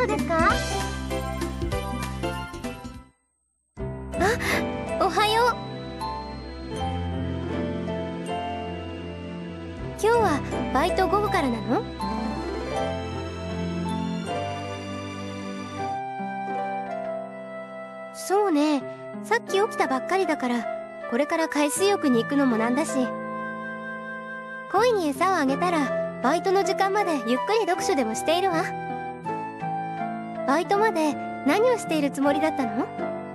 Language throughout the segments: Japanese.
のですか？あ、おはよう。今日はバイト午後からなの？そうね、さっき起きたばっかりだから、これから海水浴に行くのもなんだし。鯉に餌をあげたらバイトの時間までゆっくり読書でもしているわ。バイトまで何をしているつもりだったの？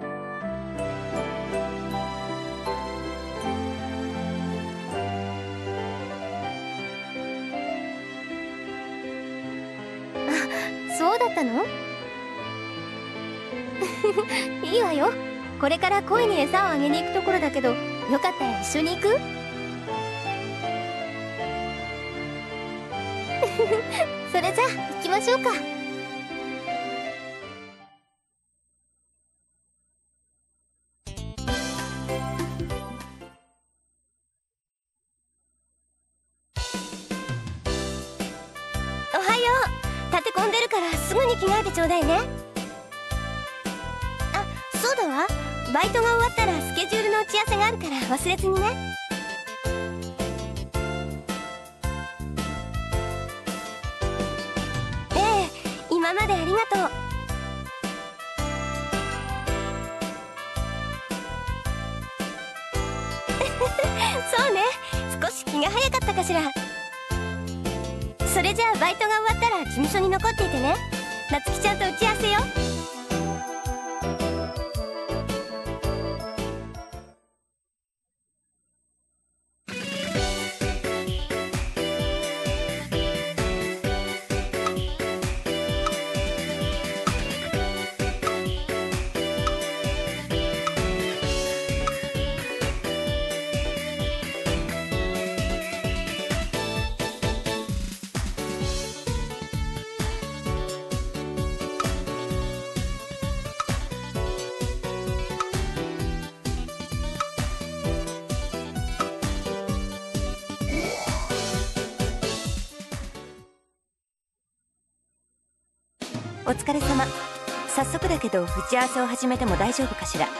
あ、そうだったの？いいわよ。これから鯉に餌をあげに行くところだけど、よかったら一緒に行く？それじゃあ行きましょうか。おはよう。立て込んでるからすぐに着替えてちょうだいね。あ、そうだわ。バイトが終わったらスケジュールの打ち合わせがあるから忘れずにね。ええ、今までありがとう。そうね、少し気が早かったかしら。それじゃあバイトが終わったら事務所に残っていてね。なつきちゃんと打ち合わせよ。 お疲れ様。早速だけど打ち合わせを始めても大丈夫かしら。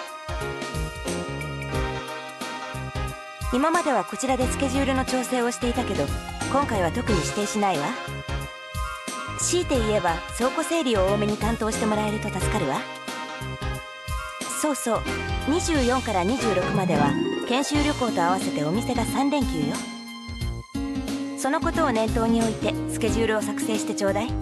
今まではこちらでスケジュールの調整をしていたけど、今回は特に指定しないわ。強いて言えば倉庫整理を多めに担当してもらえると助かるわ。そうそう、24から26までは研修旅行と合わせてお店が3連休よ。そのことを念頭に置いてスケジュールを作成してちょうだい。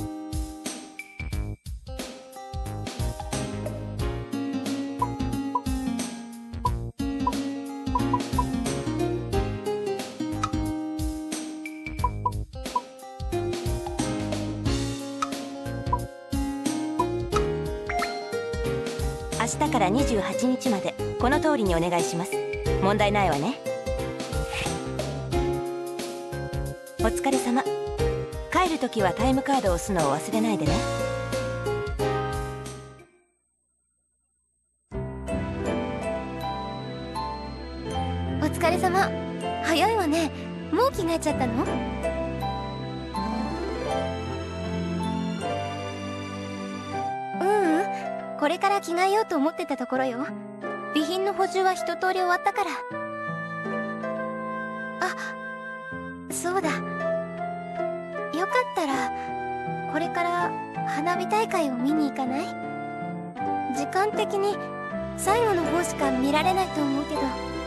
明日から28日までこの通りにお願いします。問題ないわね。お疲れ様。帰るときはタイムカードを押すのを忘れないでね。 お疲れ様。早いわね。もう着替えちゃったの？これから着替えようと思ってたところよ。備品の補充は一通り終わったから。あ、そうだ。よかったらこれから花火大会を見に行かない？時間的に最後の方しか見られないと思うけど。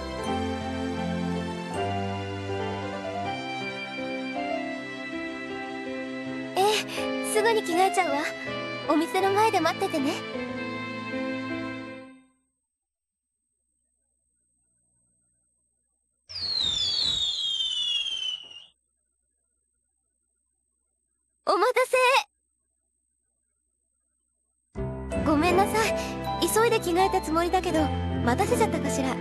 ええ、すぐに着替えちゃうわ。お店の前で待っててね。お待たせ。ごめんなさい。急いで着替えたつもりだけど待たせちゃったかしら。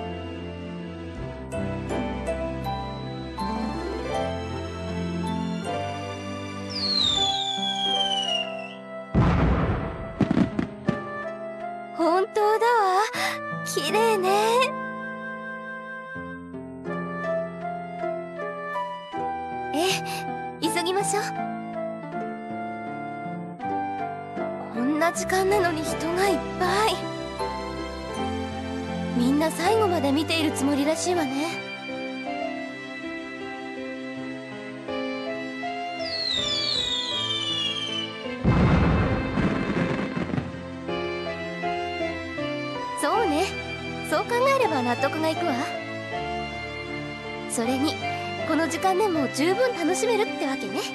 本当だわ。綺麗ね。ええ、急ぎましょう。 な時間なのに人がいっぱい。みんな最後まで見ているつもりらしいわね。そうね、そう考えれば納得がいくわ。それにこの時間でも十分楽しめるってわけね。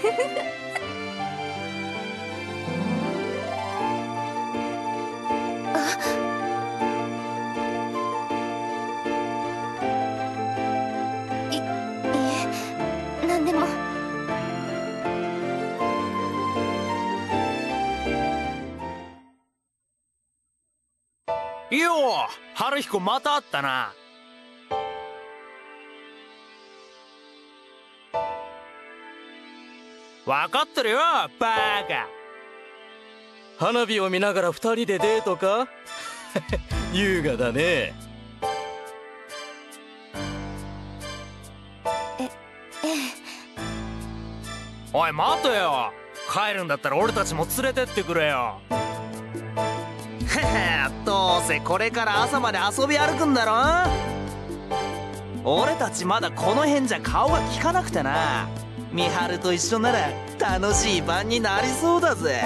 いよ春彦、また会ったな。分かってるよバカ。 花火を見ながら2人でデートか？優雅だね。 ええ。 おい待てよ、帰るんだったら俺たちも連れてってくれよ。どうせこれから朝まで遊び歩くんだろ。俺たちまだこの辺じゃ顔が利かなくてな。美晴と一緒なら楽しい晩になりそうだぜ。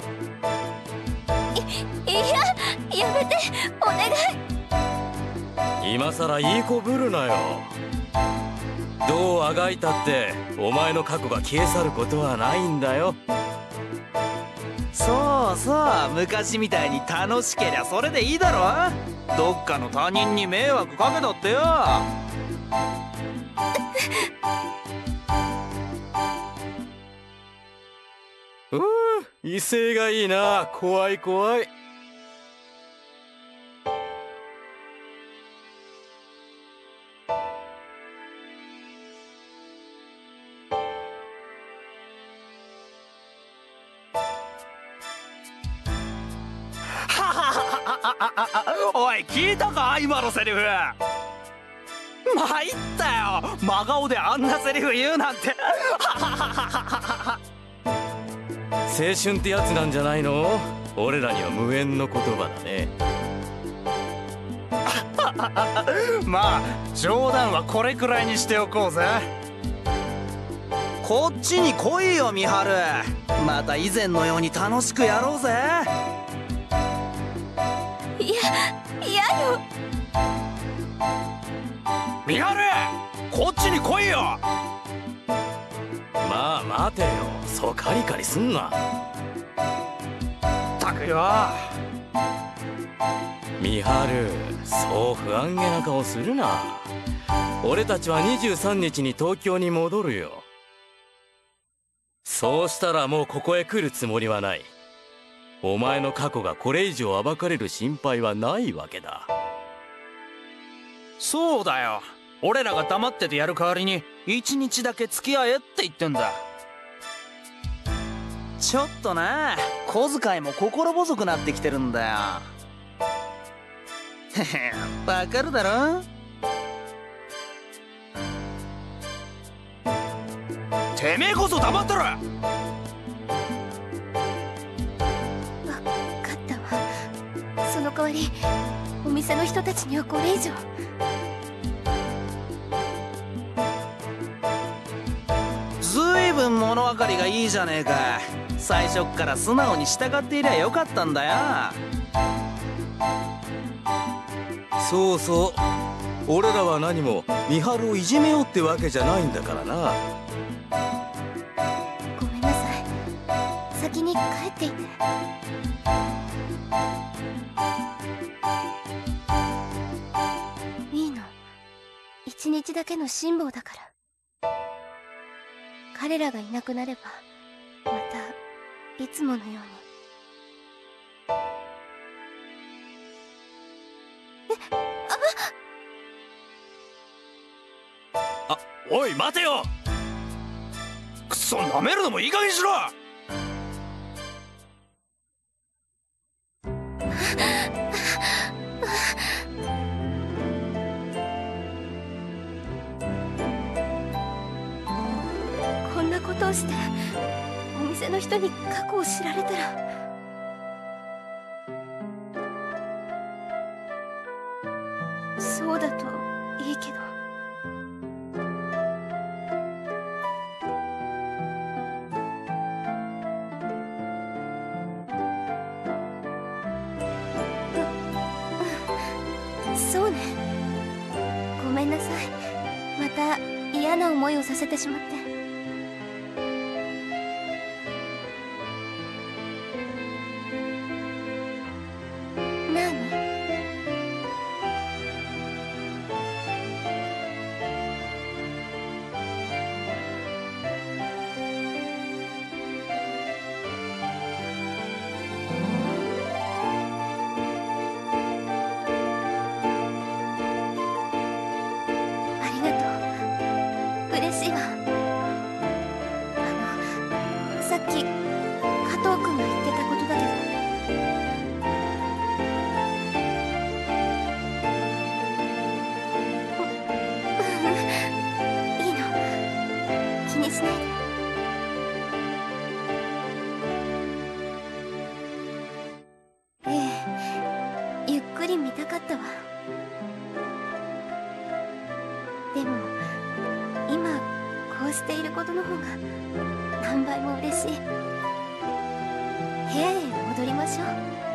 いや、やめてお願い。 今さらいい子ぶるなよ。どうあがいたってお前の過去が消え去ることはないんだよ。 そうそう、昔みたいに楽しけりゃそれでいいだろ。どっかの他人に迷惑かけたってよ。 威勢がいいな。怖い怖い。 おい聞いたか今のセリフ。参ったよ、真顔であんなセリフ言うなんて。 青春ってやつなんじゃないの？俺らには無縁の言葉だね。 まあ冗談はこれくらいにしておこうぜ。こっちに来いよ美晴。また以前のように楽しくやろうぜ。 いや、嫌よ。 美晴、こっちに来いよ。 まあ待てよ、そうカリカリすんな。 ったくよ。 美晴、そう不安げな顔するな。俺たちは23日に東京に戻るよ。そうしたらもうここへ来るつもりはない。お前の過去がこれ以上暴かれる心配はないわけだ。 そうだよ、俺らが黙っててやる代わりに1日だけ付き合えって言ってんだ。ちょっとな、小遣いも心細くなってきてるんだよ。へへ、わかるだろ。てめえこそ黙ってろ。 分かったわ。その代わりお店の人たちにはこれ以上。 ずいぶん物分かりがいいじゃねえか。最初っから素直に従っていりゃよかったんだよ。 そうそう、俺らは何も美晴をいじめようってわけじゃないんだからな。 ごめんなさい、先に帰っていて。いいの、一日だけの辛抱だから。彼らがいなくなればまたいつものように。 あ、おい待てよ。 くそ、舐めるのもいい加減にしろ。 こんなことをしてお店の人に過去を知られたら。 そうね。ごめんなさい。また嫌な思いをさせてしまって。何？ありがとう。嬉しいわ。さっき加藤くんが言ってたことだけど、いいの、気にしないで。ええ、ゆっくり見たかったわ。でも今こうしていることの方が何倍も嬉しい。部屋へ戻りましょう。